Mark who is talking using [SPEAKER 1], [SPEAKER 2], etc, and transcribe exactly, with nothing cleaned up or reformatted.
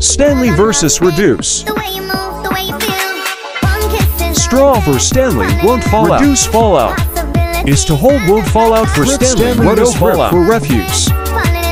[SPEAKER 1] Stanley versus Reduce. Straw for Stanley won't fall out. Reduce fallout. Is to hold won't fall out for Stanley. Stanley no fallout for refuse.